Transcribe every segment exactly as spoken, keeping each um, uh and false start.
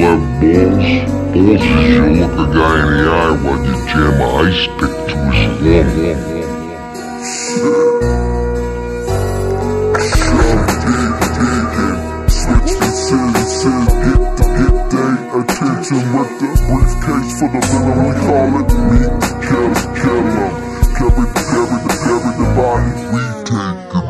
have balls? Balls is you look a guy in the eye while you jam an ice pick to his lung. Attention with the briefcase for the villain, we call it meet the killer, kill him. Carry, carry the, carry the body, we take the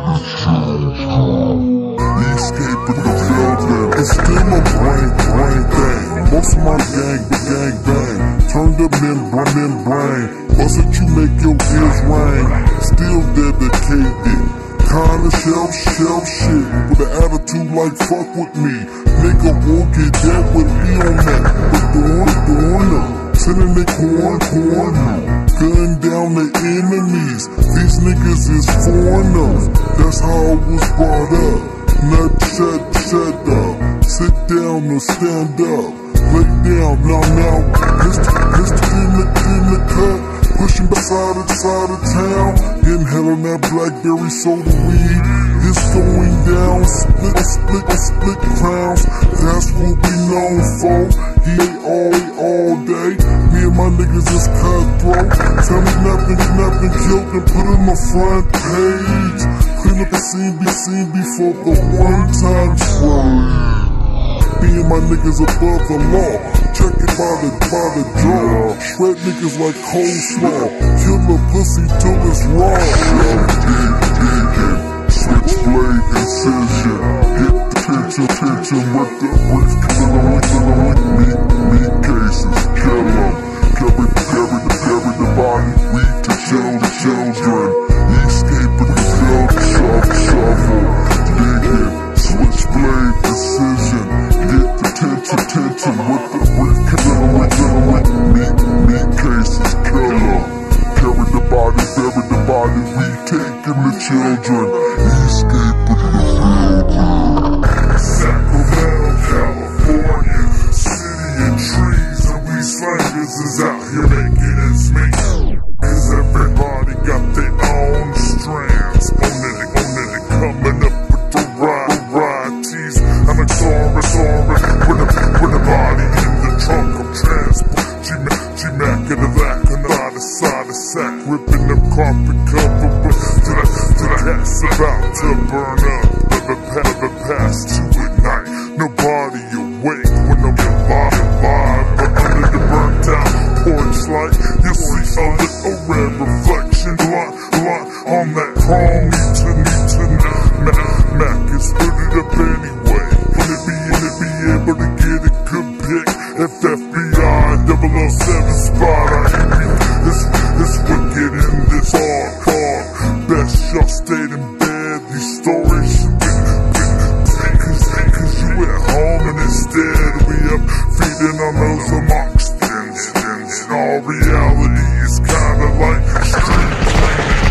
children. Escape with the building, it's still a brain, brain thing. Most of my gang, gang, bang. Turn the membrane, membrane. Bust it, you make your ears ring. Still dedicated. Kinda shell, shell shit. With an attitude like fuck with me. Nigga won't get that with me on that. But doing, doing up. Sending the corn, corn up. Gun down the enemies. These niggas is foreigners. That's how I was brought up. Not shut, shut up. Sit down or stand up. Lay down, now, now. Mister, Mister in the, in the cut. Pushing beside the side of town. Getting hell on that blackberry soda weed. It's going down. Split, split, split crowns. That's what we known for. He ain't all, all day. Me and my niggas is cutthroat. Tell me nothing, nothing killed and put in my front page. Clean up the scene, be seen before the one time spray. Me and my niggas above the law. Check it by the, by the jaw. Shred niggas like coleslaw. Kill a pussy till it's raw. Shell, dig, digging. Switchblade incision. Get the tension, tension with the brief. Kill em, kill em, meat, meat cases. Kill em. Carry, carry the, carry the body. We to kill the children. Escape with the field, shovel, shovel. Digging. Switchblade incision. Get the tension, tension with the brief. Kill em, kill em, meat, meat cases. Kill em. Carry the body, bury the body. We taking the children. Escape with the field. Sacramento, California. City and trees and we slangers is out here making its meat. Cause everybody got their own strands. On it, on it, coming up with the varieties. I'm a sorry, sorry. With a, with a body in the trunk of transport. G-Mac in the back and the other side of sack. Ripping them carpet cover to the, to the hat's about to burn up. Never, never past two at night. Nobody awake when I'm alive, alive. But under the burnt out porch light, you see a little red reflection. Blunt, blunt on that chrome. Need to, need to know. Mac, Mac is put it up anyway. Will it be, will it be able to get a good pick? If F B I double oh seven spot, I hate me. This, this wicked in this hard, hard. Best y'all stayed in bed. These stories should be, cause, cause you at home and instead we up feeding on those amoxicillins. And all reality is kinda like street planning.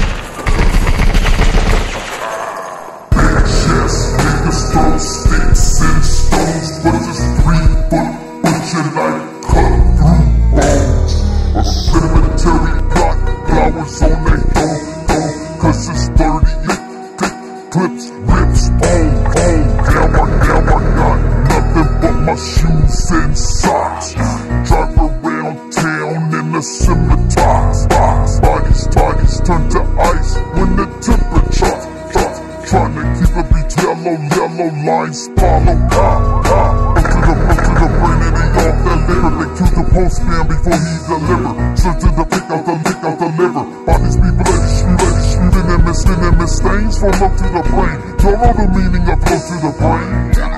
Bitches, niggas throw sticks and stones, but it's three foot butcher knife cut through bones. A cemetery got flowers on their dome, dome, cause it's thirty thick clips, rips, on, on. Now I, now I got nothing but my shoes and socks. Drive around town in a scimitar. Bodies, bodies turn to ice when the temperature drops. Trying to keep a beach yellow, yellow lines follow. Ah, ah. Up to the, up to the brain and he off that liquor. They kill the postman before he deliver. Search to the pick out the, pick out the liver. Bodies be bloody, bloody, shooting and missing and miss stains from up to the brain. Don't know the meaning of flow to the brain.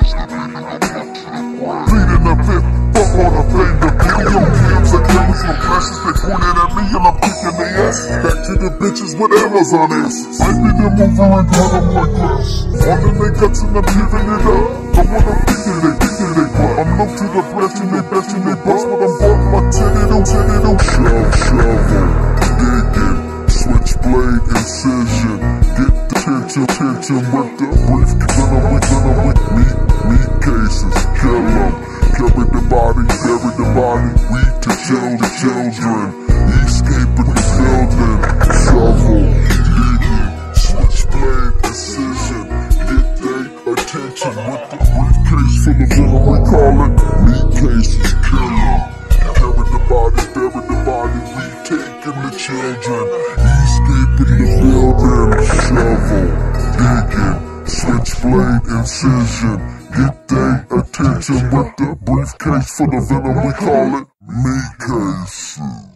Bleeding the fifth, fuck all the fame. The video cams are killers with flashes. They pointed at me and I'm kicking their ass. Back to the bitches with Amazon asses. Might be them over and cut them like glass. On in their guts and I'm giving it up. Don't wanna think that they, think that they butt. I'm low to the breast and they best and they bust. But I'm bought my titty, don't titty, don't shove, shovel. Digging, switchblade incision. Get the tension, tension with the brief. Kill em with, kill em with meat, meat cases. Kill em, carry the body, bury the body. We to kill the children. Escape with the building. Shovel, digging, switchblade incision. Get their attention with the briefcase full of venom. call it meat cases. Killer, carry the body, bury the body. We taking the children, escaping the building. Shovel, digging, switchblade incision. Get their attention with the briefcase for the venom. We call it meat cases.